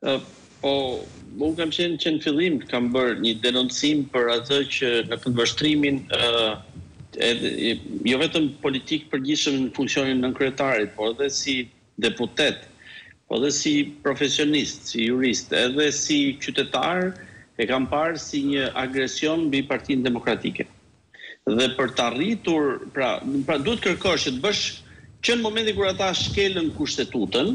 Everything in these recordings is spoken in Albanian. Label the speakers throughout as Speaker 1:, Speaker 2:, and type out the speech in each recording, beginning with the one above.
Speaker 1: Po, unë kam qenë që në fillim kam bërë një denoncim për atë që në këndvështrimin jo vetëm politik përgjithshëm në funksionin nënkryetarit, por edhe si deputet, po edhe si profesionist, si jurist, edhe si qytetar, e kam parë si një agresion mbi Partinë Demokratike. Dhe për të arritur, pra duhet kërkosh që të bësh që në momentin kur ata shkelën kushtetutën,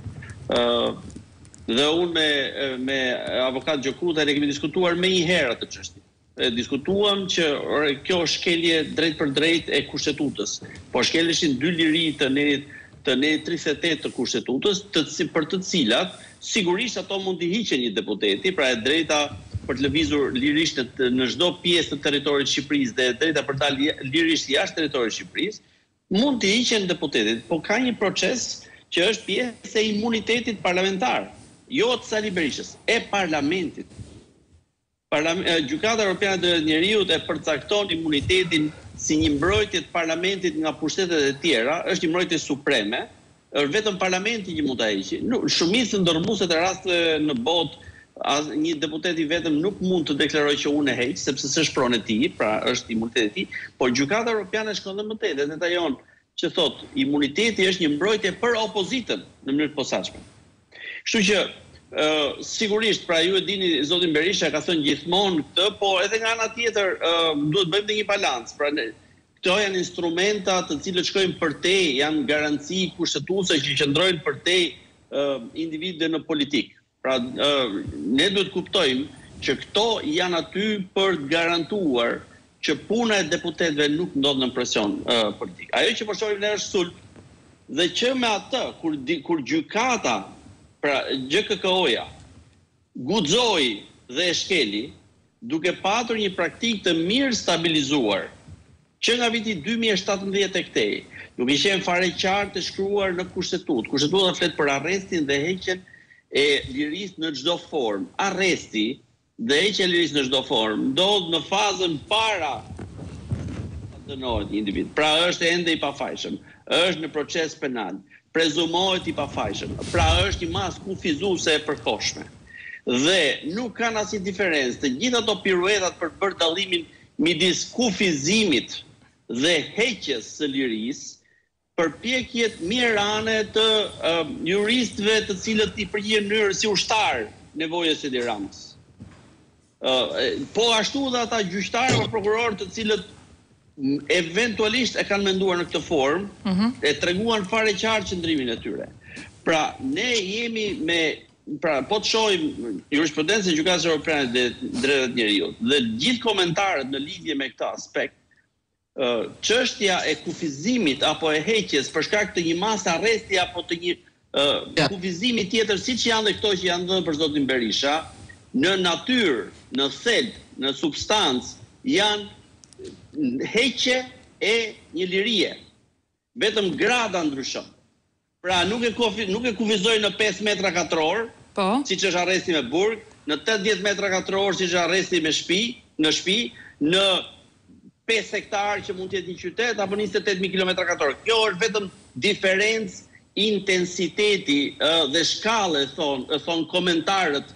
Speaker 1: dhe unë me avokat Gjokruta ne kemi diskutuar me një herë atë çështje. Diskutuam që kjo shkelje drejt për drejt e kushtetutës, po shkeleshin dy liri të ne 38 të kushtetutës, për të cilat sigurisht ato mund t'i hiqen një deputeti, pra e drejta për të lëvizur lirisht në çdo pjesë të territorit të Shqipërisë dhe drejta për të dalë lirisht jashtë territorit të Shqipërisë, mund t'i hiqen deputetit, po ka një proces që është pjesë e imunitetit parlamentar, jo të Sali Berishës, e parlamentit. Gjykata Europiane e Drejtë Njeriut e përcakton imunitetin si një mbrojtje të parlamentit nga pushtetet e tjera, është një mbrojtje supreme, është vetëm parlamenti që mund ta heqë. Shumicën ndërmuese të rasteve në botë, një deputet i vetëm nuk mund të deklarojë që unë e heq, sepse s'është pronë e tij, pra është imuniteti i tij, por Gjykata Europiane shkon dhe më tej dhe detajon që thotë imuniteti është një mbrojtje për opozitën në mënyrë të posaçme. Kështu që sigurisht, pra ju e dini, zotin Berisha ka thënë gjithmonë këtë, po edhe nga ana tjetër duhet bëjmë dhe një balancë. Pra këto janë instrumenta të cilët shkojnë përtej, janë garanci kushtetuese që qëndrojnë përtej individëve në politikë. Pra ne duhet kuptojmë që këto janë aty për të garantuar që puna e deputetëve nuk ndodh në presion politik. Ajo që po shohim ne është sulm dhe që me atë kur gjykata, pra GKK-ja, guxoi dhe e shkeli, duke patur një praktikë të mirë stabilizuar, që nga viti 2017 e këtej, duke qenë fare qartë të shkruar në kushtetutë. Kushtetuta flet për arrestin dhe heqjen e lirisë në çdo formë. Arresti dhe heqja e lirisë në çdo formë ndodh në fazën para dënohet një individ. Pra është ende i pafajshëm, është në proces penal, prezumohet i pafajshëm. Pra është një masë kufizuese e përkohshme. Dhe nuk kanë asnjë diferencë të gjitha ato piruetat për bërë dallimin midis kufizimit dhe heqjes së lirisë, përpjekjet mirane të juristëve të cilët i përgjigjen në mënyrë si ushtar nevojës së Edi Ramës. Po ashtu dhe ata gjyqtarë apo prokurorë të cilët eventualisht e kanë menduar në këtë formë, e treguan fare qartë qëndrimin e tyre. Pra ne jemi pra po të shohim jurisprudencën e Gjykatës Europiane të Drejtë Njeriut dhe gjithë komentarët në lidhje me këtë aspekt, çështja e kufizimit apo e heqjes për shkak të një mase arresti apo të një kufizimi tjetër, siç janë dhe këto që janë dhënë për zotin Berisha, në natyrë, në thelb, në substancë, janë heqje e një lirie. Vetëm grada ndryshon. Pra nuk e kufizoj në 5 metra katror, siç është arresti me burg, në 80 metra katror siç është arresti me në shtëpi, në 5 hektar që mund të jetë një qytet apo 28.000 kilometra katror. Kjo është vetëm diferencë intensiteti dhe shkallë, thon komentarët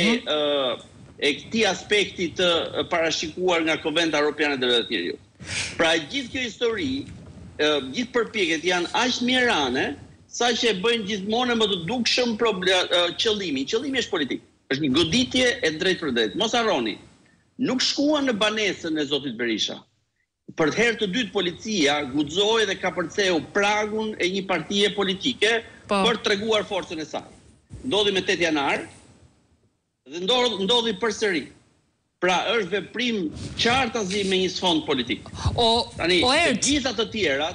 Speaker 1: e këtij aspekti të parashikuar nga Konventa Europiane e Drejtë Njeriut. Pra gjithë kjo histori, gjithë përpjekjet janë aq mirane sa që e bëjnë gjithmonë më të dukshëm qëllimi. Qëllimi është politik. Është një goditje e drejtë për drejtë. Mos harroni, nuk shkuan në banesën e zotit Berisha. Për herë të dytë policia guxoi dhe ka përceu pragun e një partie politike për të treguar forcën e saj. Ndodhi me 8 janar dhe ndodhi përsëri. Pra është veprim qartazi me një sfond politik. Tani, të gjitha të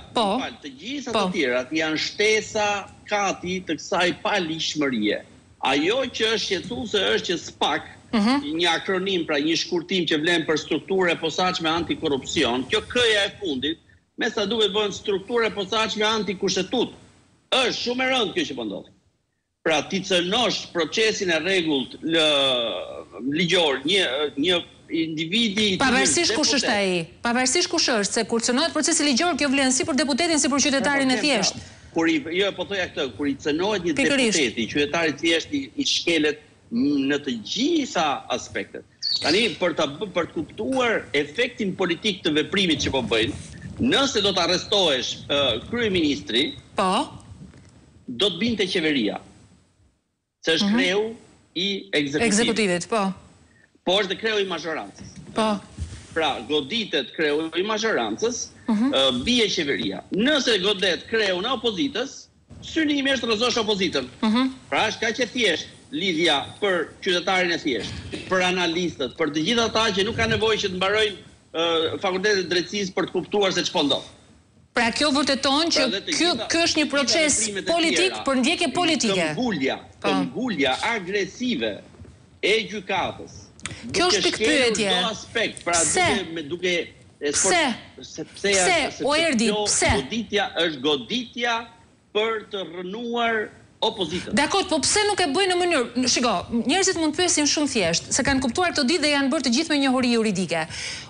Speaker 1: tjerat janë shtesa kati të kësaj paligjshmërie. Ajo që është shqetësuese është që SPAK, një akronim, pra një shkurtim që vlen për strukturë e posaçme antikorrupsion, kjo K-ja e fundit, me sa duhet bëhen strukturë e posaçme antikushtetutë. Është shumë e rëndë kjo që po ndodh. Pra ti cënosh procesin e rregullt ligjor, një individi
Speaker 2: pavarësisht kush është ai, pavarësisht kush është, se kur cënohet procesi ligjor kjo vlen si për deputetin si për qytetarin e thjeshtë.
Speaker 1: Jo, po thoja këtë, kur I cënohet një deputeti, qytetari thjesht I shkelet në të gjitha aspektet. Tani, për të kuptuar efektin politik të veprimit që po bëjnë, nëse do të arrestohesh kryeministri, do të binte qeveria. Se është kreu I ekzekutivit. Po është dhe kreu I mazhorancës. Pra, goditet kreu I mazhorancës, bie qeveria. Nëse godet kreu në opozitës, syni imi është rëzosh opozitën. Pra, është ka që thjesht lidhja për qytetarin e thjesht, për analistët, për të gjitha ata që nuk ka nevojë që të mbarojnë fakultetet e drejtësisë për të kuptuar se ç'po ndodh.
Speaker 2: Pra kjo vërteton që ky është një proces politik për ndjekje politike.
Speaker 1: Këmbgulja agresive e gjykatës.
Speaker 2: Kjo është pikpyetje. Pse? O Erdi, pse?
Speaker 1: Goditja është goditja për të rënuar opozitën.
Speaker 2: Dakor, po pse nuk e bëjnë në mënyrë, shiko, njerëzit mund të pyesin shumë thjesht, se kanë kuptuar këtë ditë dhe janë bërë të gjithë me njohuri juridike.